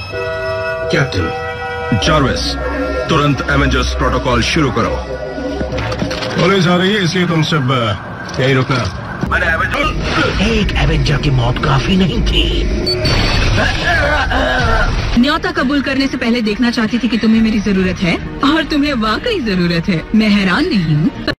Captain. Jarvis, तुरंत Avengers protocol शुरू करो। पुलिस आ रही है, इसलिए तुम सब यहीं रुकना। एक एवेंजर की मौत काफी नहीं थी। न्योता कबूल करने से पहले देखना चाहती थी कि तुम्हें मेरी जरूरत है, और तुम्हें वाकई जरूरत है। मैं हैरान नहीं हूँ।